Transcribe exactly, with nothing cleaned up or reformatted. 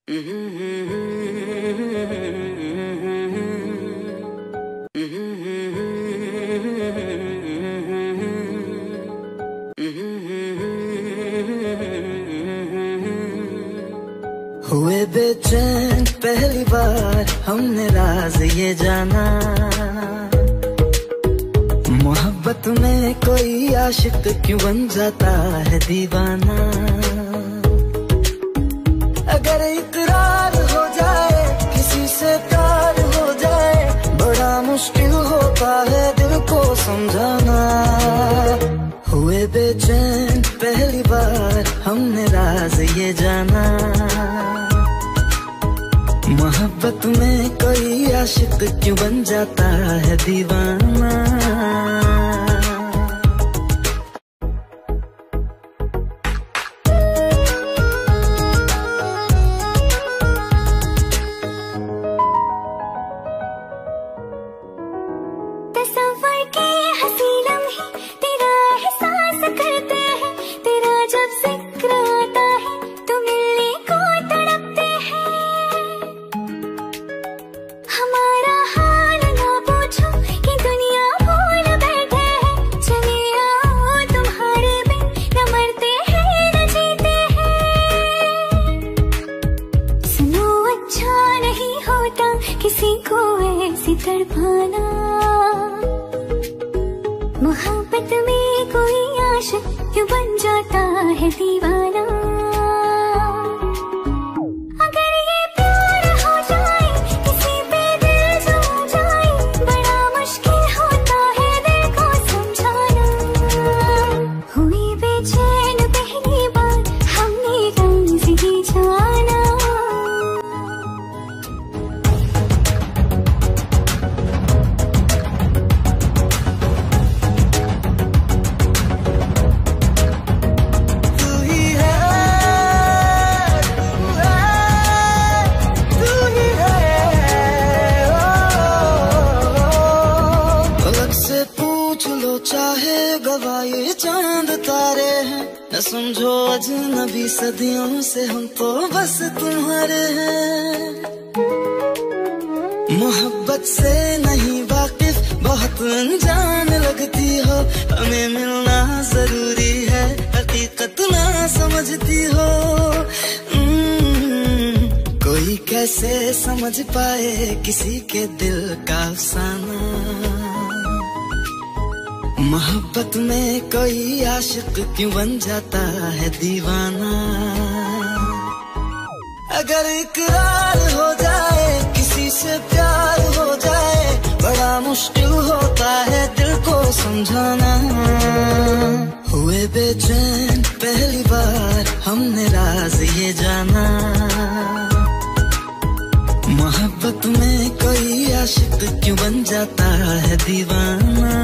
हुए बेचैन पहली बार हमने राज ये जाना, मोहब्बत में कोई आशिक क्यों बन जाता है दीवाना। अगर इकरार हो जाए किसी से प्यार हो जाए, बड़ा मुश्किल होता है दिल को समझाना। हुए बेचैन पहली बार हमने राज ये जाना, मोहब्बत में कोई आशिक क्यों बन जाता है दीवाना। किसी को ऐसी तड़पाना, मोहब्बत में कोई आशिक क्यों बन जाता है दीवाना। अगर ये प्यार हो जाए किसी पे दिल जम जाए, बड़ा मुश्किल होता है दिल को समझाना। हुई बेचैन पहली बार हमने राज ये जाना। चाहे गवाए चांद तारे हैं, न समझो अजनबी सदियों से हम तो बस तुम्हारे हैं। मोहब्बत से नहीं वाकिफ बहुत अनजान लगती हो, हमें मिलना जरूरी है हकीकत ना समझती हो। कोई कैसे समझ पाए किसी के दिल का अफसाना, मोहब्बत में कोई आशिक क्यों बन जाता है दीवाना। अगर इकरार हो जाए किसी से प्यार हो जाए, बड़ा मुश्किल होता है दिल को समझाना। हुए बेचैन पहली बार हमने राज ये जाना, मोहब्बत में कोई आशिक क्यों बन जाता है दीवाना।